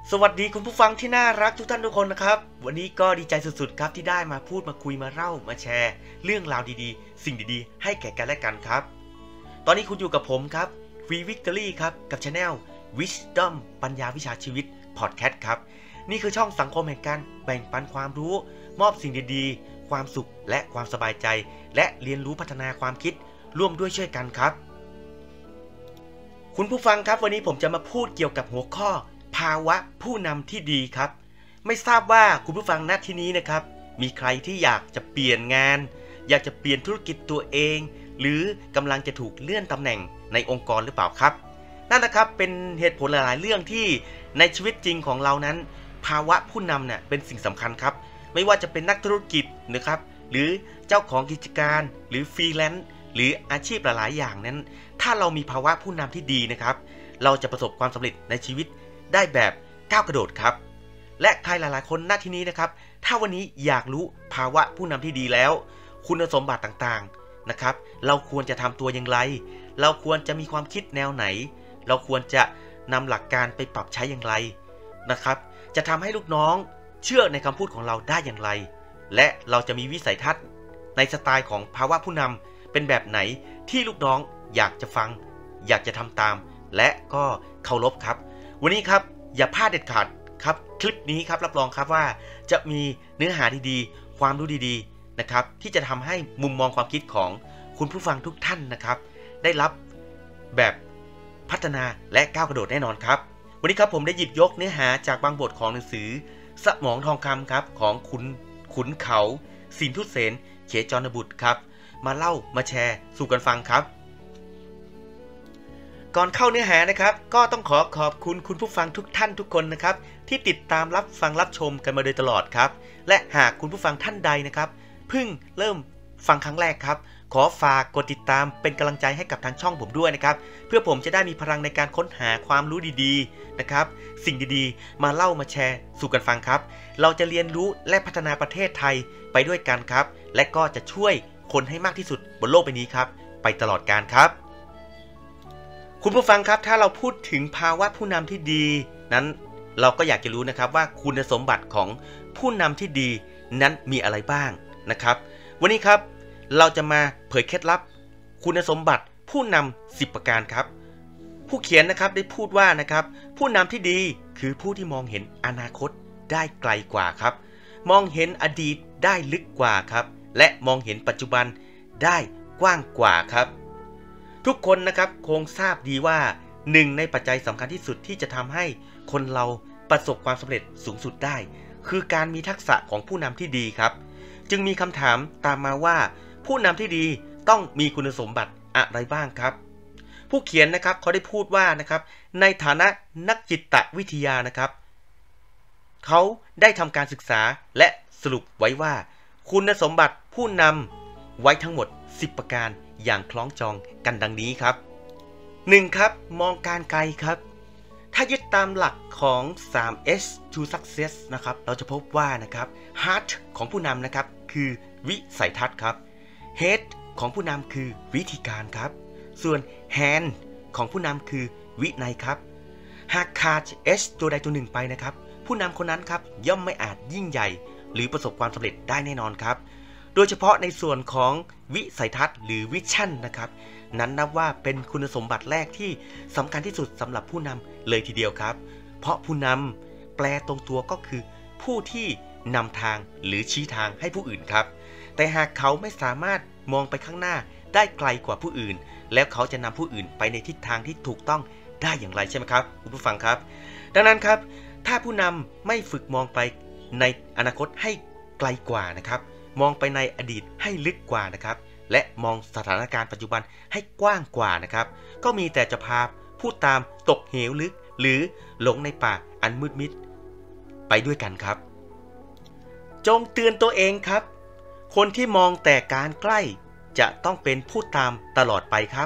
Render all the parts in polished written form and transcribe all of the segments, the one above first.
สวัสดีคุณผู้ฟังที่น่ารักทุกท่านทุกคนนะครับวันนี้ก็ดีใจสุดๆครับที่ได้มาพูดมาคุยมาเล่ามาแชร์เรื่องราวดีๆสิ่งดีๆให้แก่กันและกันครับตอนนี้คุณอยู่กับผมครับ Free Victory ครับกับ Channel Wisdom ปัญญาวิชาชีวิต Podcast ครับนี่คือช่องสังคมแห่งการแบ่งปันความรู้มอบสิ่งดีๆความสุขและความสบายใจและเรียนรู้พัฒนาความคิดร่วมด้วยช่วยกันครับคุณผู้ฟังครับวันนี้ผมจะมาพูดเกี่ยวกับหัวข้อภาวะผู้นำที่ดีครับไม่ทราบว่าคุณผู้ฟังณที่นี้นะครับมีใครที่อยากจะเปลี่ยนงานอยากจะเปลี่ยนธุรกิจตัวเองหรือกำลังจะถูกเลื่อนตำแหน่งในองค์กรหรือเปล่าครับนั่นนะครับเป็นเหตุผลหลายๆเรื่องที่ในชีวิตจริงของเรานั้นภาวะผู้นำเนี่ยเป็นสิ่งสำคัญครับไม่ว่าจะเป็นนักธุรกิจนะครับหรือเจ้าของกิจการหรือฟรีแลนซ์หรืออาชีพหลายๆอย่างนั้นถ้าเรามีภาวะผู้นำที่ดีนะครับเราจะประสบความสำเร็จในชีวิตได้แบบก้าวกระโดดครับและใครหลายๆคนณที่นี้นะครับถ้าวันนี้อยากรู้ภาวะผู้นำที่ดีแล้วคุณสมบัติต่างๆนะครับเราควรจะทำตัวอย่างไรเราควรจะมีความคิดแนวไหนเราควรจะนำหลักการไปปรับใช้อย่างไรนะครับจะทำให้ลูกน้องเชื่อในคำพูดของเราได้อย่างไรและเราจะมีวิสัยทัศน์ในสไตล์ของภาวะผู้นำเป็นแบบไหนที่ลูกน้องอยากจะฟังอยากจะทำตามและก็เคารพครับวันนี้ครับอย่าพลาดเด็ดขาดครับคลิปนี้ครับรับรองครับว่าจะมีเนื้อหาดีๆความรู้ดีๆนะครับที่จะทำให้มุมมองความคิดของคุณผู้ฟังทุกท่านนะครับได้รับแบบพัฒนาและก้าวกระโดดแน่นอนครับวันนี้ครับผมได้หยิบยกเนื้อหาจากบางบทของหนังสือสมองทองคำครับของขุนเขาสินทุเสนเขจรบุตรครับมาเล่ามาแชร์สู่กันฟังครับก่อนเข้าเนื้อหานะครับก็ต้องขอบคุณคุณผู้ฟังทุกท่านทุกคนนะครับที่ติดตามรับฟังรับชมกันมาโดยตลอดครับและหากคุณผู้ฟังท่านใดนะครับเพิ่งเริ่มฟังครั้งแรกครับขอฝากกดติดตามเป็นกำลังใจให้กับทางช่องผมด้วยนะครับเพื่อผมจะได้มีพลังในการค้นหาความรู้ดีๆนะครับสิ่งดีๆมาเล่ามาแชร์สู่กันฟังครับเราจะเรียนรู้และพัฒนาประเทศไทยไปด้วยกันครับและก็จะช่วยคนให้มากที่สุดบนโลกใบนี้ครับไปตลอดกาลครับคุณผู้ฟังครับถ้าเราพูดถึงภาวะผู้นำที่ดีนั้นเราก็อยากจะรู้นะครับว่าคุณสมบัติของผู้นำที่ดีนั้นมีอะไรบ้างนะครับวันนี้ครับเราจะมาเผยเคล็ดลับคุณสมบัติผู้นำ10ประการครับผู้เขียนนะครับได้พูดว่านะครับผู้นำที่ดีคือผู้ที่มองเห็นอนาคตได้ไกลกว่าครับมองเห็นอดีตได้ลึกกว่าครับและมองเห็นปัจจุบันได้กว้างกว่าครับทุกคนนะครับคงทราบดีว่าหนึ่งในปัจจัยสำคัญที่สุดที่จะทำให้คนเราประสบความสำเร็จสูงสุดได้คือการมีทักษะของผู้นำที่ดีครับจึงมีคำถามตามมาว่าผู้นำที่ดีต้องมีคุณสมบัติอะไรบ้างครับผู้เขียนนะครับเขาได้พูดว่านะครับในฐานะนักจิตวิทยานะครับเขาได้ทำการศึกษาและสรุปไว้ว่าคุณสมบัติผู้นำไว้ทั้งหมด10ประการอย่างคล้องจองกันดังนี้ครับ 1. ครับมองการไกลครับถ้ายึดตามหลักของ 3S to Success นะครับเราจะพบว่านะครับ Heart ของผู้นำนะครับคือวิสัยทัศน์ครับ Head ของผู้นำคือวิธีการครับส่วน Hand ของผู้นำคือวินัยครับหากขาด S ตัวใดตัวหนึ่งไปนะครับผู้นำคนนั้นครับย่อมไม่อาจยิ่งใหญ่หรือประสบความสำเร็จได้แน่นอนครับโดยเฉพาะในส่วนของวิสัยทัศน์หรือวิชั่นนะครับนั้นนับว่าเป็นคุณสมบัติแรกที่สำคัญที่สุดสำหรับผู้นำเลยทีเดียวครับเพราะผู้นำแปลตรงตัวก็คือผู้ที่นำทางหรือชี้ทางให้ผู้อื่นครับแต่หากเขาไม่สามารถมองไปข้างหน้าได้ไกลกว่าผู้อื่นแล้วเขาจะนำผู้อื่นไปในทิศทางที่ถูกต้องได้อย่างไรใช่ไหมครับคุณผู้ฟังครับดังนั้นครับถ้าผู้นำไม่ฝึกมองไปในอนาคตให้ไกลกว่านะครับมองไปในอดีตให้ลึกกว่านะครับและมองสถานการณ์ปัจจุบันให้กว้างกว่านะครับก็มีแต่จะพาผู้ตามตกเหวลึกหรือหลงในป่าอันมืดมิดไปด้วยกันครับจงเตือนตัวเองครับคนที่มองแต่การใกล้จะต้องเป็นผู้ตามตลอดไปครับ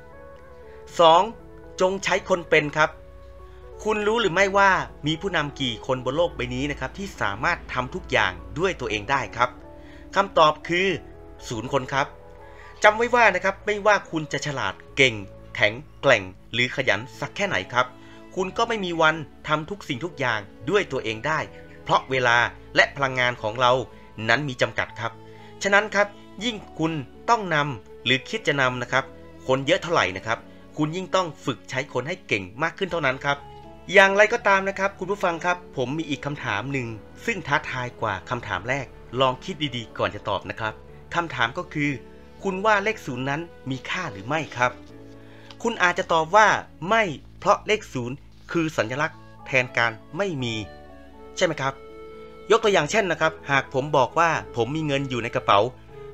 2. จงใช้คนเป็นครับคุณรู้หรือไม่ว่ามีผู้นำกี่คนบนโลกใบนี้นะครับที่สามารถทำทุกอย่างด้วยตัวเองได้ครับคำตอบคือ0 คนครับจำไว้ว่านะครับไม่ว่าคุณจะฉลาดเก่งแข็งแกร่งหรือขยันสักแค่ไหนครับคุณก็ไม่มีวันทำทุกสิ่งทุกอย่างด้วยตัวเองได้เพราะเวลาและพลังงานของเรานั้นมีจำกัดครับฉะนั้นครับยิ่งคุณต้องนำหรือคิดจะนำนะครับคนเยอะเท่าไหร่นะครับคุณยิ่งต้องฝึกใช้คนให้เก่งมากขึ้นเท่านั้นครับอย่างไรก็ตามนะครับคุณผู้ฟังครับผมมีอีกคำถามหนึ่งซึ่งท้าทายกว่าคำถามแรกลองคิดดีๆก่อนจะตอบนะครับคำถามก็คือคุณว่าเลข0นั้นมีค่าหรือไม่ครับคุณอาจจะตอบว่าไม่เพราะเลข0คือสัญลักษณ์แทนการไม่มีใช่ไหมครับยกตัวอย่างเช่นนะครับหากผมบอกว่าผมมีเงินอยู่ในกระเป๋า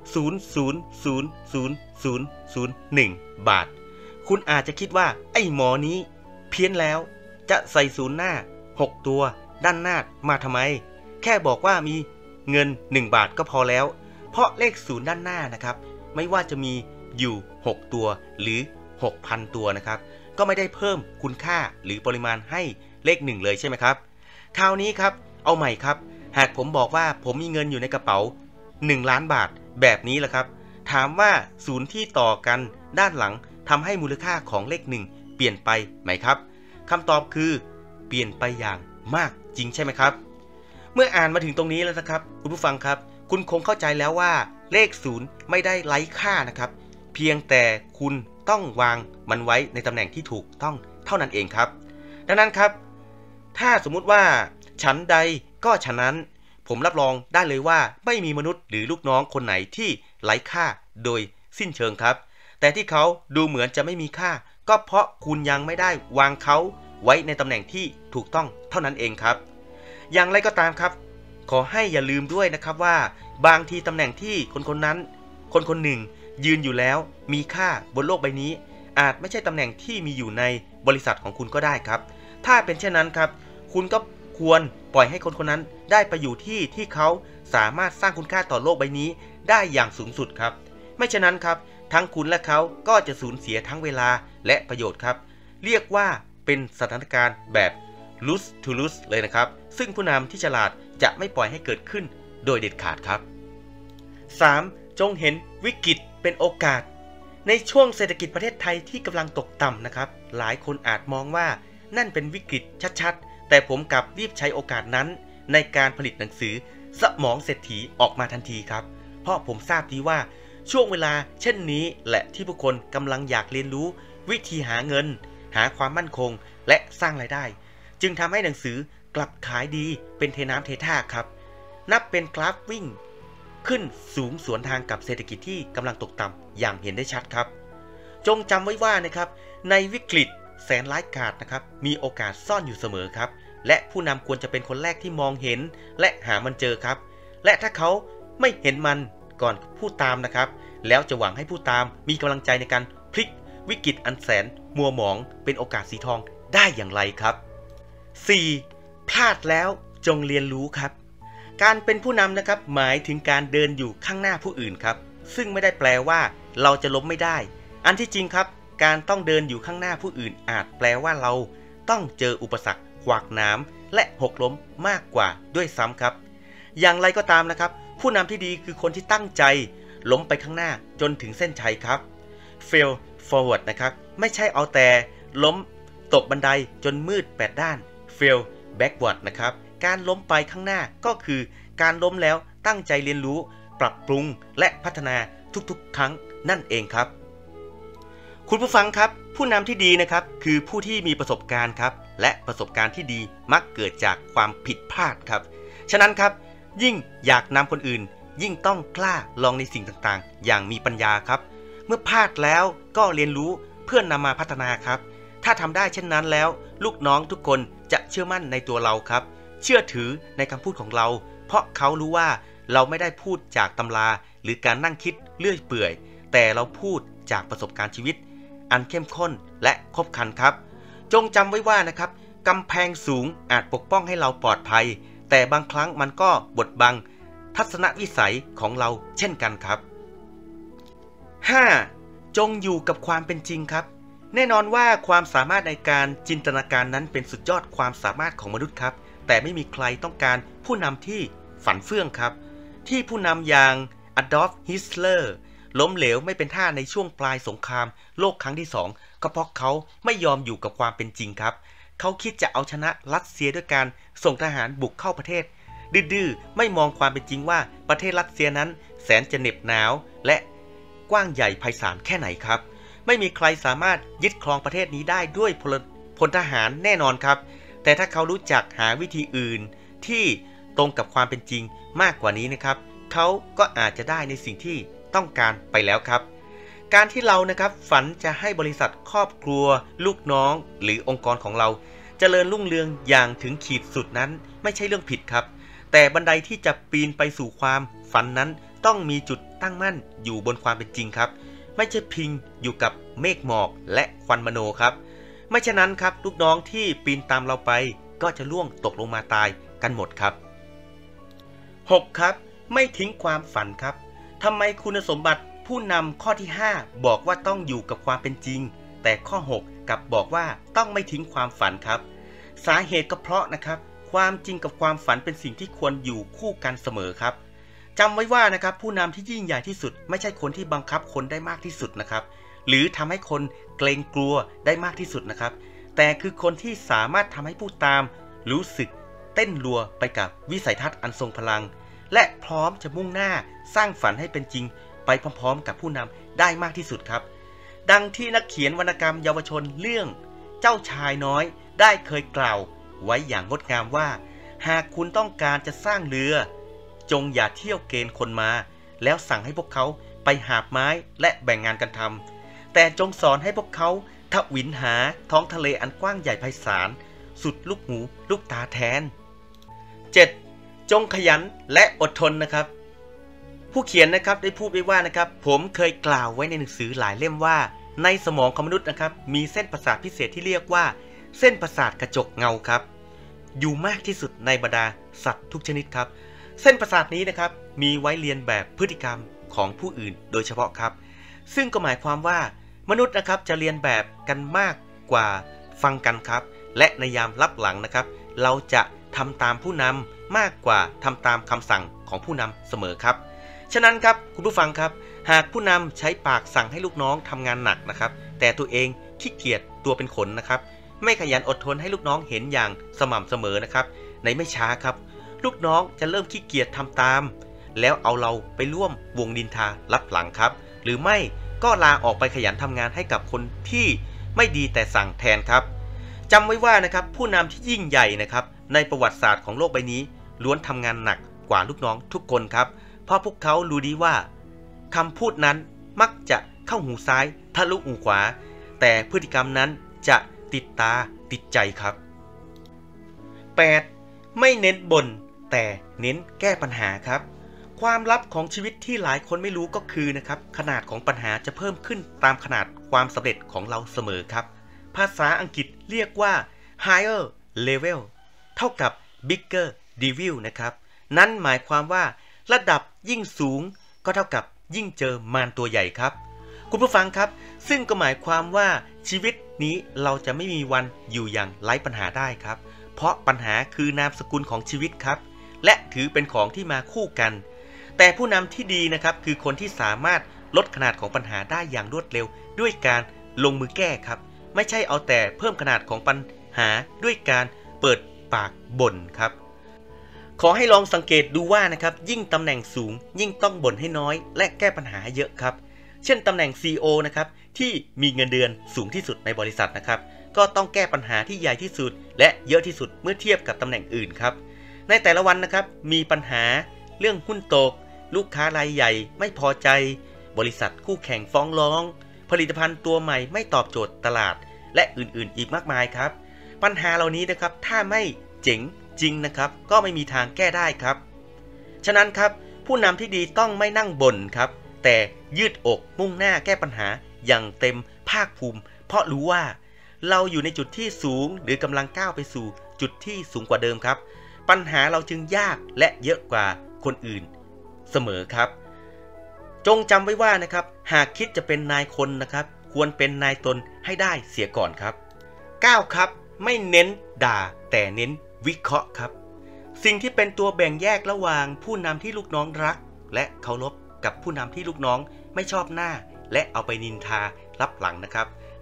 0,000,001 บาทคุณอาจจะคิดว่าไอ้หมอนี้เพี้ยนแล้วจะใส่0หน้า6ตัวด้านหน้ามาทำไมแค่บอกว่ามีเงิน1 บาทก็พอแล้วเพราะเลข0ด้านหน้านะครับไม่ว่าจะมีอยู่6ตัวหรือ 6,000 ตัวนะครับก็ไม่ได้เพิ่มคุณค่าหรือปริมาณให้เลข1เลยใช่ไหมครับคราวนี้ครับเอาใหม่ครับหากผมบอกว่าผมมีเงินอยู่ในกระเป๋า1 ล้านบาทแบบนี้แหละครับถามว่าศูนย์ที่ต่อกันด้านหลังทำให้มูลค่าของเลข1เปลี่ยนไปไหมครับคำตอบคือเปลี่ยนไปอย่างมากจริงใช่ไหมครับเมื่ออ่านมาถึงตรงนี้แล้วนะครับคุณผู้ฟังครับคุณคงเข้าใจแล้วว่าเลข0ไม่ได้ไร้ค่านะครับเพียงแต่คุณต้องวางมันไว้ในตำแหน่งที่ถูกต้องเท่านั้นเองครับดังนั้นครับถ้าสมมุติว่าฉันใดก็ฉะนั้นผมรับรองได้เลยว่าไม่มีมนุษย์หรือลูกน้องคนไหนที่ไร้ค่าโดยสิ้นเชิงครับแต่ที่เขาดูเหมือนจะไม่มีค่าก็เพราะคุณยังไม่ได้วางเขาไว้ในตำแหน่งที่ถูกต้องเท่านั้นเองครับอย่างไรก็ตามครับขอให้อย่าลืมด้วยนะครับว่าบางทีตำแหน่งที่คนนั้นคนหนึ่งยืนอยู่แล้วมีค่าบนโลกใบนี้อาจไม่ใช่ตำแหน่งที่มีอยู่ในบริษัทของคุณก็ได้ครับถ้าเป็นเช่นนั้นครับคุณก็ควรปล่อยให้คนนั้นได้ไปอยู่ที่เขาสามารถสร้างคุณค่าต่อโลกใบนี้ได้อย่างสูงสุดครับไม่ฉะนั้นครับทั้งคุณและเขาก็จะสูญเสียทั้งเวลาและประโยชน์ครับเรียกว่าเป็นสถานการณ์แบบ lose to lose เลยนะครับซึ่งผู้นำที่ฉลาดจะไม่ปล่อยให้เกิดขึ้นโดยเด็ดขาดครับ 3. จงเห็นวิกฤตเป็นโอกาสในช่วงเศรษฐกิจประเทศไทยที่กำลังตกต่ำนะครับหลายคนอาจมองว่านั่นเป็นวิกฤตชัดๆแต่ผมกลับรีบใช้โอกาสนั้นในการผลิตหนังสือสมองเศรษฐีออกมาทันทีครับเพราะผมทราบดีว่าช่วงเวลาเช่นนี้แหละที่ผู้คนกำลังอยากเรียนรู้วิธีหาเงินหาความมั่นคงและสร้างรายได้จึงทำให้หนังสือกลับขายดีเป็นเทน้ำเทท่าครับนับเป็นกราฟวิ่งขึ้นสูงสวนทางกับเศรษฐกิจที่กำลังตกต่ำอย่างเห็นได้ชัดครับจงจำไว้ว่านะครับในวิกฤตแสนร้ายกาจนะครับมีโอกาสซ่อนอยู่เสมอครับและผู้นำควรจะเป็นคนแรกที่มองเห็นและหามันเจอครับและถ้าเขาไม่เห็นมันก่อนผู้ตามนะครับแล้วจะหวังให้ผู้ตามมีกำลังใจในการพลิกวิกฤตอันแสนมัวหมองเป็นโอกาสสีทองได้อย่างไรครับ 4. พลาดแล้วจงเรียนรู้ครับการเป็นผู้นำนะครับหมายถึงการเดินอยู่ข้างหน้าผู้อื่นครับซึ่งไม่ได้แปลว่าเราจะล้มไม่ได้อันที่จริงครับการต้องเดินอยู่ข้างหน้าผู้อื่นอาจแปลว่าเราต้องเจออุปสรรคขวากหนามและหกล้มมากกว่าด้วยซ้ำครับอย่างไรก็ตามนะครับผู้นำที่ดีคือคนที่ตั้งใจล้มไปข้างหน้าจนถึงเส้นชัยครับ fail forward นะครับไม่ใช่เอาแต่ล้มตกบันไดจนมืด8ด้าน fail backward นะครับการล้มไปข้างหน้าก็คือการล้มแล้วตั้งใจเรียนรู้ปรับปรุงและพัฒนาทุกๆครั้งนั่นเองครับคุณผู้ฟังครับผู้นำที่ดีนะครับคือผู้ที่มีประสบการณ์ครับและประสบการณ์ที่ดีมักเกิดจากความผิดพลาดครับฉะนั้นครับยิ่งอยากนำคนอื่นยิ่งต้องกล้าลองในสิ่งต่างๆอย่างมีปัญญาครับเมื่อพลาดแล้วก็เรียนรู้เพื่อนนำมาพัฒนาครับถ้าทำได้เช่นนั้นแล้วลูกน้องทุกคนจะเชื่อมั่นในตัวเราครับเชื่อถือในคำพูดของเราเพราะเขารู้ว่าเราไม่ได้พูดจากตำราหรือการนั่งคิดเลื่อยเปื่อยแต่เราพูดจากประสบการณ์ชีวิตอันเข้มข้นและครบครันครับจงจำไว้ว่านะครับกำแพงสูงอาจปกป้องให้เราปลอดภัยแต่บางครั้งมันก็บดบังทัศนวิสัยของเราเช่นกันครับ 5. จงอยู่กับความเป็นจริงครับแน่นอนว่าความสามารถในการจินตนาการนั้นเป็นสุดยอดความสามารถของมนุษย์ครับแต่ไม่มีใครต้องการผู้นำที่ฝันเฟื่องครับที่ผู้นำอย่างอดอล์ฟ ฮิตเลอร์ล้มเหลวไม่เป็นท่าในช่วงปลายสงครามโลกครั้งที่2ก็เพราะเขาไม่ยอมอยู่กับความเป็นจริงครับเขาคิดจะเอาชนะรัสเซียด้วยการส่งทหารบุกเข้าประเทศดื้อๆไม่มองความเป็นจริงว่าประเทศรัสเซียนั้นแสนจะเหน็บหนาวและกว้างใหญ่ไพศาลแค่ไหนครับไม่มีใครสามารถยึดครองประเทศนี้ได้ด้วยพลทหารแน่นอนครับแต่ถ้าเขารู้จักหาวิธีอื่นที่ตรงกับความเป็นจริงมากกว่านี้นะครับเขาก็อาจจะได้ในสิ่งที่ต้องการไปแล้วครับการที่เรานะครับฝันจะให้บริษัทครอบครัวลูกน้องหรือองค์กรของเราเจริญรุ่งเรืองอย่างถึงขีดสุดนั้นไม่ใช่เรื่องผิดครับแต่บันไดที่จะปีนไปสู่ความฝันนั้นต้องมีจุดตั้งมั่นอยู่บนความเป็นจริงครับไม่ใช่พิงอยู่กับเมฆหมอกและควันมโนครับไม่เช่นนั้นครับลูกน้องที่ปีนตามเราไปก็จะล่วงตกลงมาตายกันหมดครับ6ครับไม่ทิ้งความฝันครับทำไมคุณสมบัติผู้นำข้อที่5บอกว่าต้องอยู่กับความเป็นจริงแต่ข้อ6กลับบอกว่าต้องไม่ทิ้งความฝันครับสาเหตุก็เพราะนะครับความจริงกับความฝันเป็นสิ่งที่ควรอยู่คู่กันเสมอครับจำไว้ว่านะครับผู้นำที่ยิ่งใหญ่ที่สุดไม่ใช่คนที่บังคับคนได้มากที่สุดนะครับหรือทำให้คนเกรงกลัวได้มากที่สุดนะครับแต่คือคนที่สามารถทำให้ผู้ตามรู้สึกเต้นรัวไปกับวิสัยทัศน์อันทรงพลังและพร้อมจะมุ่งหน้าสร้างฝันให้เป็นจริงไปพร้อมๆกับผู้นำได้มากที่สุดครับดังที่นักเขียนวรรณกรรมเยาวชนเรื่องเจ้าชายน้อยได้เคยกล่าวไว้อย่างงดงามว่าหากคุณต้องการจะสร้างเรือจงอย่าเที่ยวเกณฑ์คนมาแล้วสั่งให้พวกเขาไปหาบไม้และแบ่งงานกันทำแต่จงสอนให้พวกเขาทวินหาท้องทะเลอันกว้างใหญ่ไพศาลสุดลูกหูลูกตาแทน 7. จงขยันและอดทนนะครับผู้เขียนนะครับได้พูดไว้ว่านะครับผมเคยกล่าวไว้ในหนังสือหลายเล่มว่าในสมองของมนุษย์นะครับมีเส้นประสาทพิเศษที่เรียกว่าเส้นประสาทกระจกเงาครับอยู่มากที่สุดในบรรดาสัตว์ทุกชนิดครับเส้นประสาทนี้นะครับมีไว้เรียนแบบพฤติกรรมของผู้อื่นโดยเฉพาะครับซึ่งก็หมายความว่ามนุษย์นะครับจะเรียนแบบกันมากกว่าฟังกันครับและในยามลับหลังนะครับเราจะทำตามผู้นำมากกว่าทำตามคำสั่งของผู้นำเสมอครับฉะนั้นครับคุณผู้ฟังครับหากผู้นำใช้ปากสั่งให้ลูกน้องทำงานหนักนะครับแต่ตัวเองขี้เกียจตัวเป็นขนนะครับไม่ขยันอดทนให้ลูกน้องเห็นอย่างสม่ำเสมอนะครับในไม่ช้าครับลูกน้องจะเริ่มขี้เกียจทำตามแล้วเอาเราไปร่วมวงนินทารับหลังครับหรือไม่ก็ลาออกไปขยันทำงานให้กับคนที่ไม่ดีแต่สั่งแทนครับจำไว้ว่านะครับผู้นำที่ยิ่งใหญ่นะครับในประวัติศาสตร์ของโลกใบนี้ล้วนทำงานหนักกว่าลูกน้องทุกคนครับเพราะพวกเขารู้ดีว่าคำพูดนั้นมักจะเข้าหูซ้ายทะลุหูขวาแต่พฤติกรรมนั้นจะติดตาติดใจครับ 8. ไม่เน้นบ่นแต่เน้นแก้ปัญหาครับความลับของชีวิตที่หลายคนไม่รู้ก็คือนะครับขนาดของปัญหาจะเพิ่มขึ้นตามขนาดความสำเร็จของเราเสมอครับภาษาอังกฤษเรียกว่า higher level เท่ากับ bigger devil นะครับนั่นหมายความว่าระดับยิ่งสูงก็เท่ากับยิ่งเจอมารตัวใหญ่ครับคุณผู้ฟังครับซึ่งก็หมายความว่าชีวิตนี้เราจะไม่มีวันอยู่อย่างไร้ปัญหาได้ครับเพราะปัญหาคือนามสกุลของชีวิตครับและถือเป็นของที่มาคู่กันแต่ผู้นำที่ดีนะครับคือคนที่สามารถลดขนาดของปัญหาได้อย่างรวดเร็วด้วยการลงมือแก้ครับไม่ใช่เอาแต่เพิ่มขนาดของปัญหาด้วยการเปิดปากบ่นครับขอให้ลองสังเกตดูว่านะครับยิ่งตำแหน่งสูงยิ่งต้องบ่นให้น้อยและแก้ปัญหาเยอะครับเช่นตำแหน่ง CEO นะครับที่มีเงินเดือนสูงที่สุดในบริษัทนะครับก็ต้องแก้ปัญหาที่ใหญ่ที่สุดและเยอะที่สุดเมื่อเทียบกับตำแหน่งอื่นครับในแต่ละวันนะครับมีปัญหาเรื่องหุ้นตกลูกค้ารายใหญ่ไม่พอใจบริษัทคู่แข่งฟ้องร้องผลิตภัณฑ์ตัวใหม่ไม่ตอบโจทย์ตลาดและอื่นๆอีกมากมายครับปัญหาเหล่านี้นะครับถ้าไม่เจ๋งจริงนะครับก็ไม่มีทางแก้ได้ครับฉะนั้นครับผู้นำที่ดีต้องไม่นั่งบ่นครับแต่ยืดอกมุ่งหน้าแก้ปัญหาอย่างเต็มภาคภูมิเพราะรู้ว่าเราอยู่ในจุดที่สูงหรือกำลังก้าวไปสู่จุดที่สูงกว่าเดิมครับปัญหาเราจึงยากและเยอะกว่าคนอื่นเสมอครับจงจำไว้ว่านะครับหากคิดจะเป็นนายคนนะครับควรเป็นนายตนให้ได้เสียก่อนครับ 9 ครับไม่เน้นด่าแต่เน้นวิเคราะห์ครับสิ่งที่เป็นตัวแบ่งแยกระหว่างผู้นำที่ลูกน้องรักและเคารพกับผู้นำที่ลูกน้องไม่ชอบหน้าและเอาไปนินทารับหลังนะครับ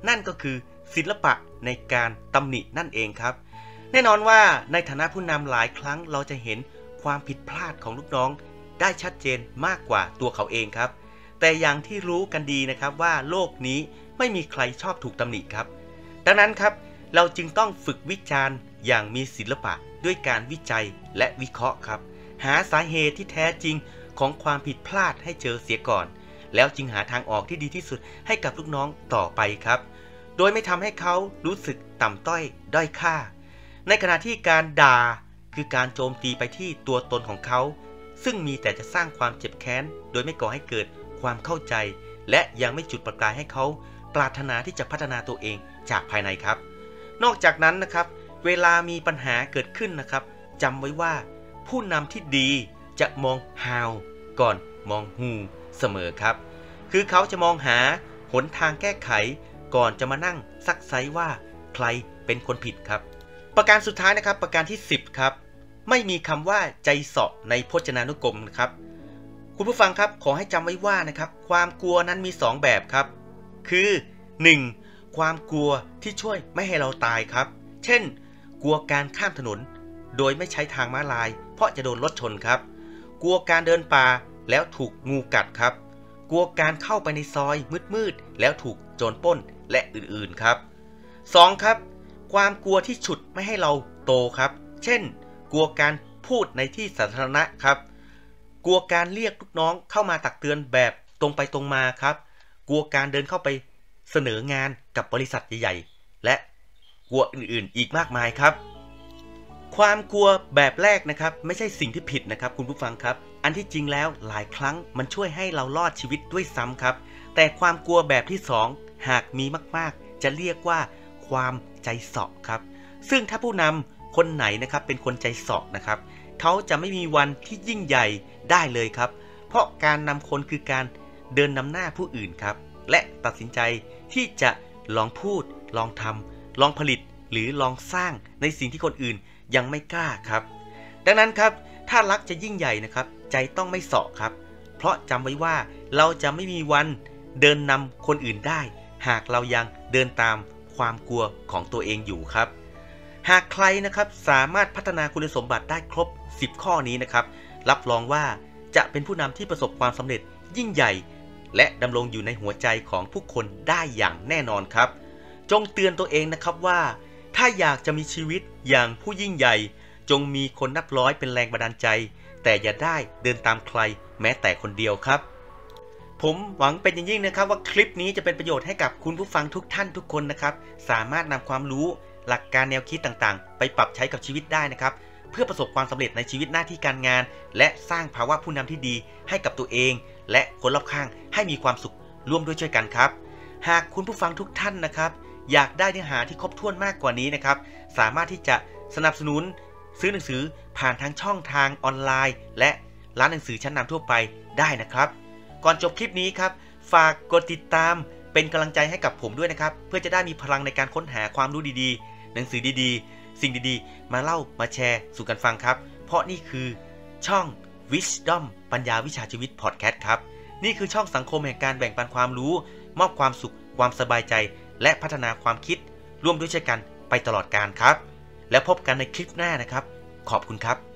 นั่นก็คือศิลปะในการตำหนินั่นเองครับแน่นอนว่าในฐานะผู้นำหลายครั้งเราจะเห็นความผิดพลาดของลูกน้องได้ชัดเจนมากกว่าตัวเขาเองครับแต่อย่างที่รู้กันดีนะครับว่าโลกนี้ไม่มีใครชอบถูกตำหนิครับดังนั้นครับเราจึงต้องฝึกวิจารณ์อย่างมีศิลปะด้วยการวิจัยและวิเคราะห์ครับหาสาเหตุที่แท้จริงของความผิดพลาดให้เจอเสียก่อนแล้วจึงหาทางออกที่ดีที่สุดให้กับลูกน้องต่อไปครับโดยไม่ทำให้เขารู้สึกต่ำต้อยด้อยค่าในขณะที่การด่าคือการโจมตีไปที่ตัวตนของเขาซึ่งมีแต่จะสร้างความเจ็บแค้นโดยไม่ก่อให้เกิดความเข้าใจและยังไม่จุดประกายให้เขาปรารถนาที่จะพัฒนาตัวเองจากภายในครับนอกจากนั้นนะครับเวลามีปัญหาเกิดขึ้นนะครับจำไว้ว่าผู้นำที่ดีจะมอง how ก่อนมอง who เสมอครับคือเขาจะมองหาหนทางแก้ไขก่อนจะมานั่งซักไซว่าใครเป็นคนผิดครับประการสุดท้ายนะครับประการที่10ครับไม่มีคำว่าใจเสาะในพจนานุกรมนะครับคุณผู้ฟังครับขอให้จำไว้ว่านะครับความกลัวนั้นมี2แบบครับคือ 1. ความกลัวที่ช่วยไม่ให้เราตายครับเช่นกลัวการข้ามถนนโดยไม่ใช้ทางม้าลายเพราะจะโดนรถชนครับกลัวการเดินป่าแล้วถูกงูกัดครับกลัวการเข้าไปในซอยมืดๆแล้วถูกโจรปล้นและอื่นๆครับ 2. ครับความกลัวที่ฉุดไม่ให้เราโตครับเช่นกลัวการพูดในที่สาธารณะครับกลัวการเรียกลูกน้องเข้ามาตักเตือนแบบตรงไปตรงมาครับกลัวการเดินเข้าไปเสนองานกับบริษัทใหญ่ๆและกลัวอื่นๆอีกมากมายครับความกลัวแบบแรกนะครับไม่ใช่สิ่งที่ผิดนะครับคุณผู้ฟังครับอันที่จริงแล้วหลายครั้งมันช่วยให้เรารอดชีวิตด้วยซ้ำครับแต่ความกลัวแบบที่2หากมีมากๆจะเรียกว่าความใจเสาะครับซึ่งถ้าผู้นำคนไหนนะครับเป็นคนใจเสาะนะครับเขาจะไม่มีวันที่ยิ่งใหญ่ได้เลยครับเพราะการนำคนคือการเดินนำหน้าผู้อื่นครับและตัดสินใจที่จะลองพูดลองทำลองผลิตหรือลองสร้างในสิ่งที่คนอื่นยังไม่กล้าครับดังนั้นครับถ้ารักจะยิ่งใหญ่นะครับใจต้องไม่เสาะครับเพราะจำไว้ว่าเราจะไม่มีวันเดินนำคนอื่นได้หากเรายังเดินตามความกลัวของตัวเองอยู่ครับหากใครนะครับสามารถพัฒนาคุณสมบัติได้ครบ10ข้อนี้นะครับรับรองว่าจะเป็นผู้นำที่ประสบความสำเร็จยิ่งใหญ่และดำรงอยู่ในหัวใจของผู้คนได้อย่างแน่นอนครับจงเตือนตัวเองนะครับว่าถ้าอยากจะมีชีวิตอย่างผู้ยิ่งใหญ่จงมีคนนับร้อยเป็นแรงบันดาลใจแต่อย่าได้เดินตามใครแม้แต่คนเดียวครับผมหวังเป็นอย่างยิ่งนะครับว่าคลิปนี้จะเป็นประโยชน์ให้กับคุณผู้ฟังทุกท่านทุกคนนะครับสามารถนำความรู้หลักการแนวคิดต่างๆไปปรับใช้กับชีวิตได้นะครับเพื่อประสบความสำเร็จในชีวิตหน้าที่การงานและสร้างภาวะผู้นำที่ดีให้กับตัวเองและคนรอบข้างให้มีความสุขร่วมด้วยช่วยกันครับหากคุณผู้ฟังทุกท่านนะครับอยากได้เนื้อหาที่ครบถ้วนมากกว่านี้นะครับสามารถที่จะสนับสนุนซื้อหนังสือผ่านทางช่องทางออนไลน์และร้านหนังสือชั้นนำทั่วไปได้นะครับก่อนจบคลิปนี้ครับฝากกดติดตามเป็นกำลังใจให้กับผมด้วยนะครับเพื่อจะได้มีพลังในการค้นหาความรู้ดีๆหนังสือดีๆสิ่งดีๆมาเล่ามาแชร์สู่กันฟังครับเพราะนี่คือช่อง Wisdom ปัญญาวิชาชีวิตพอดแคสต์ครับนี่คือช่องสังคมแห่งการแบ่งปันความรู้มอบความสุขความสบายใจและพัฒนาความคิดร่วมด้วยช่วยกันไปตลอดกาลครับแล้วพบกันในคลิปหน้านะครับขอบคุณครับ